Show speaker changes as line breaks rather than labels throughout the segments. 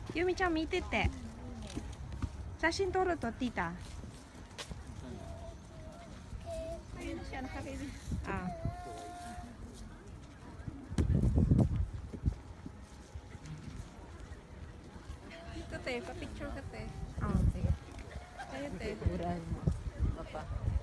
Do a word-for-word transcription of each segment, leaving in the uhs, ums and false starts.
ゆみちゃん見てて。写真撮るとティータ。あ。
Ito te, pa-picture ka te.
Ah, sige.
Tayo te.
Kuran mo. Papa.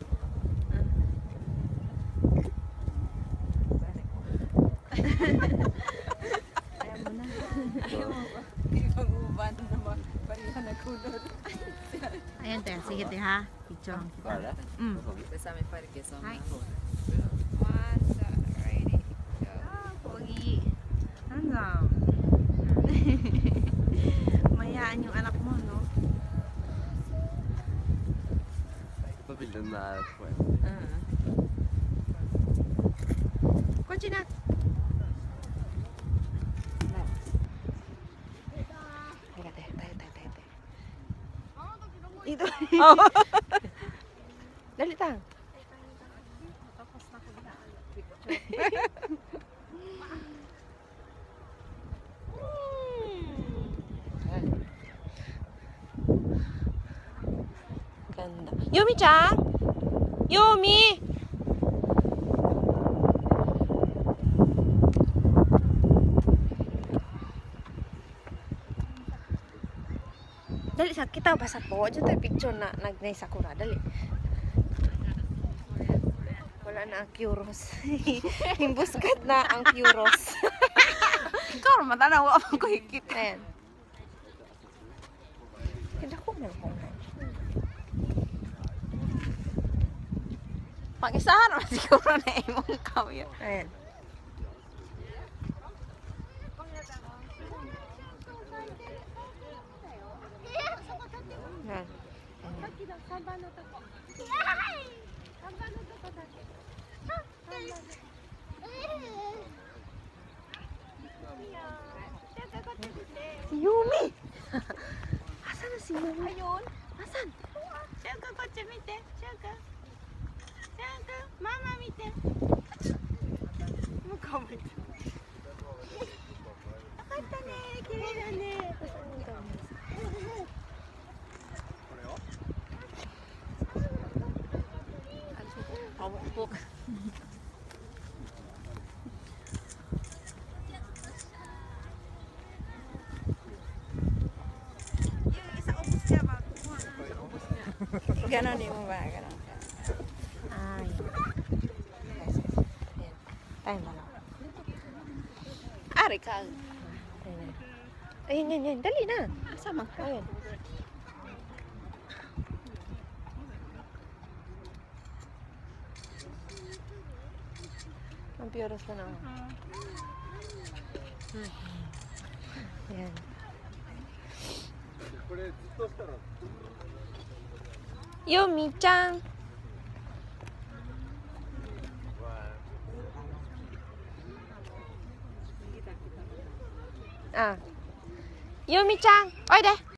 Ayaw mo na.
Ayaw mo ba? Di mag-uban naman. Parihan na kulot.
Ayan te, sige te ha. Picture kita.
Para?
Mm.
Besame parque son.
Hi.
One, two, ready, go.
Ah, pogi. Ano? Mayaan yung anak mo, no?
Ito bilhin na ako eh.
Kotse na. Teka, te. Tayo, tayo, tayo, tayo. Ito. Dali tang.
Tapos na ko na.
Ganda. Yumi-chan! Yumi! Dali, sa kita basa po. Diyan tayo picture na nagnay sakura. Dali. Wala na ang Kyuros. Himbuskat na ang Kyuros.
Ikaw, matanawa ako ko hikit.
Ayan. Hindi ko man ko.
Pag-isahan naman siguro na imong kawya.
Ayan. Ayan. Si Yumi! Asan na si Yumi?
Ayun.
Asan?
Siyaka, kotse, mite. Siyaka. Siyaka. Mama, mite. Mukha mo ito. Nakata ne. Kiri na ne. Pawukpok. Ganon mo ba? Ganon.
Ay. Tayo ba lang?
Ari ka.
Ayun, yan, yan. Dali na.
Sama.
Ayun. Ang puros na lang. Ayan. Yumi-chan! Ah. Yumi-chan! Oide!